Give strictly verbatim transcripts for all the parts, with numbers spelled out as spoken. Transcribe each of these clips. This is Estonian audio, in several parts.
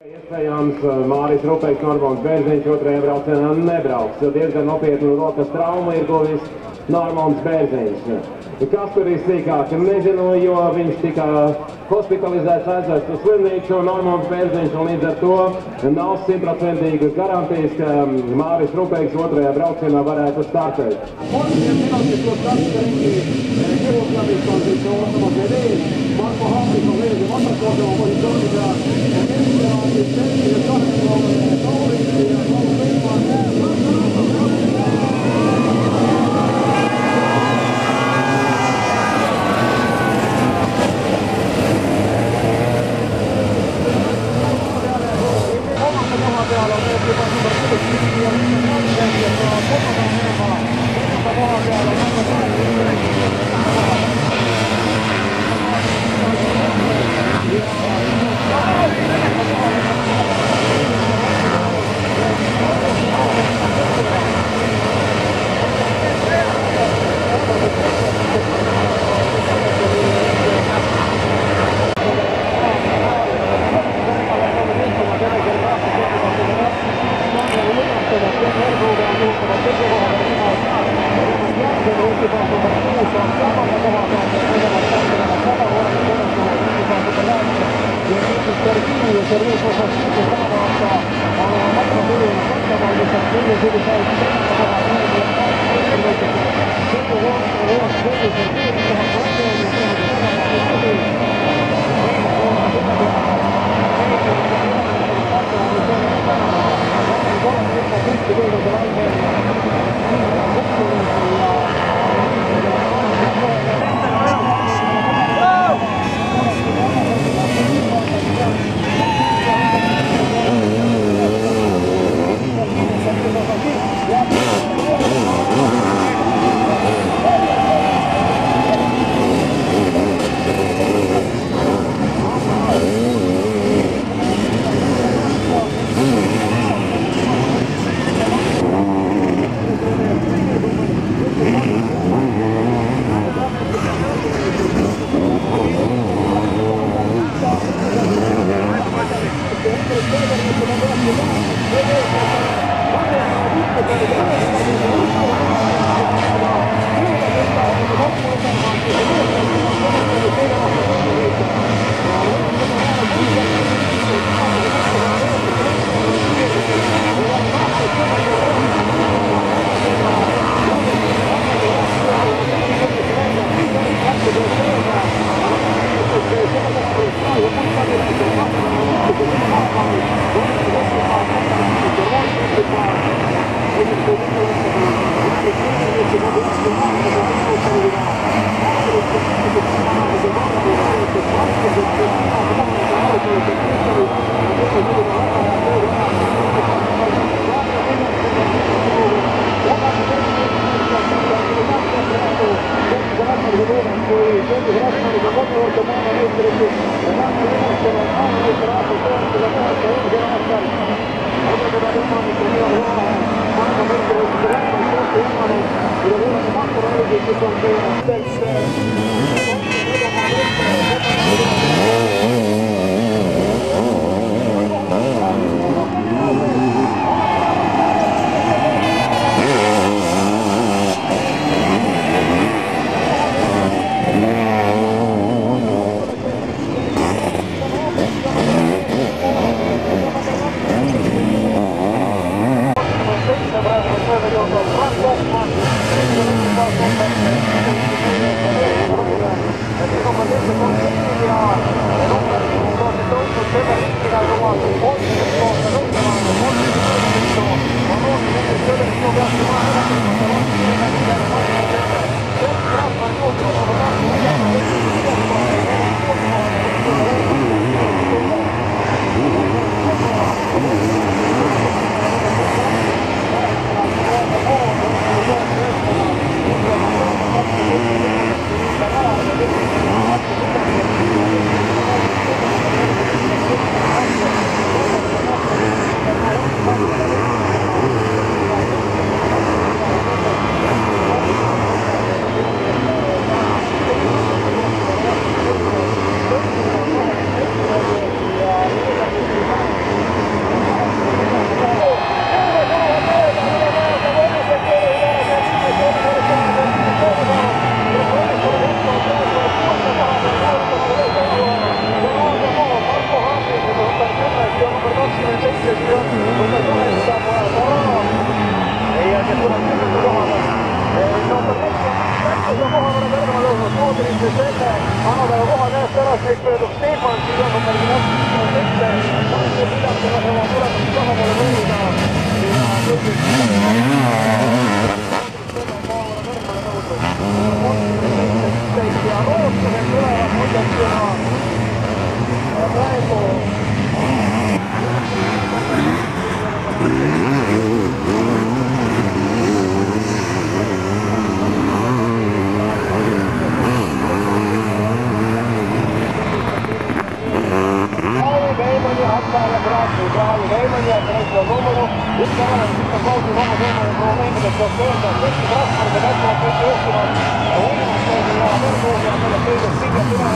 Iespējams, Māris Rupeiks, Normons Bērziņš otrajā braucienā nebrauks, jo diezgan nopietnu rokas traumu ir guvis Normons Bērziņš. Kas tur ir sīkāk, nezinu, jo viņš tika hospitalizēts, aizvests uz slimnīcu, Normons Bērziņš, un līdz ar to nav simtprocentīgas garantijas, ka Māris Rupeiks otrajā braucienā varētu startēt. Anno talle koha käest ära, siis pöördub Stefan, siis on number kakskümmend ette. Vastu pidanud lasema tulemust tahapoole võõrida. Ja loodused tulevad muidugi ja praegu Veimani Hakkaaja Praegu, Praegu Veimani ja Kreisla Lumulu. Üks äärel, mis on kaudu oma Veimani probleemidest saab öelda, et kõik transpordi täpselt kõik juhtuvad. Ja võimust toodi ja võrguud ja sellest õigust pinget üle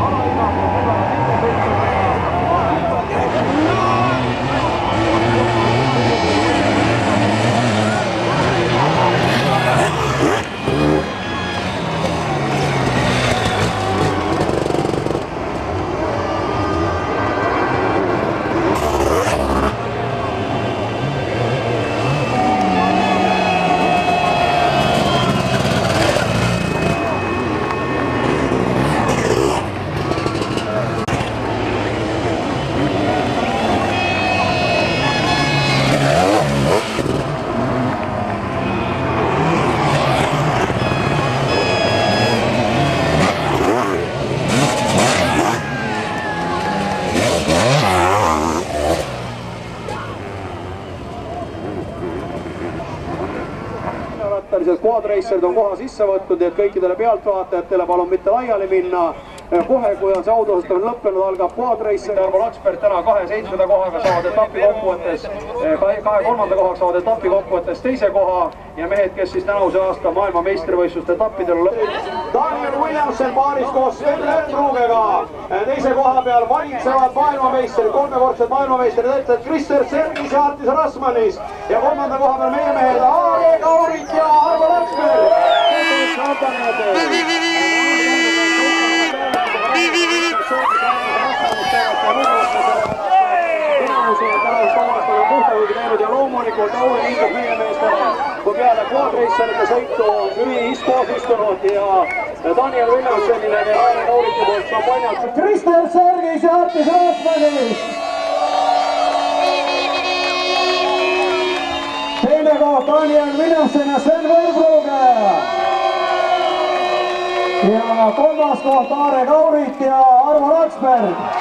Quadracerid on koha sisse võtnud, nii et kõikidele pealtvaatajatele palun mitte laiali minna. Kohe, kui on see autostamine lõppenud, algab Quadracer. Arvo Laksberg täna kahe seitsmenda kohaga saavad etapi kokkuvõttes, kahe kolmanda kohaga saavad etapi kokkuvõttes teise koha ja mehed, kes siis tänavuse aasta maailma meistrivõistluste etappidel Daniel Williamson paaris koos Sven Lönnruugega teise koha peal valitsevad maailmameistrid, kolmekordsed maailmameistrid, ütlevad Krister Sergis ja Artis Rasmanis ja kolmanda koha peal meie mehed Aage Kaurit ja Arvo Laksberg. ja loomulikult Auli liigus meie meestele, kui peale Quadracerite sõitu on Jüri Iskoos istunud ja Daniel Williamsonile ja Aage Kauriti poolt šampanjat. Krister Sergis ja Artis Rasmanis. Teine koht Daniel Williamson ja Sven Lönnruuge. Ja kolmas koht Aage Kaurit ja Arvo Laksberg.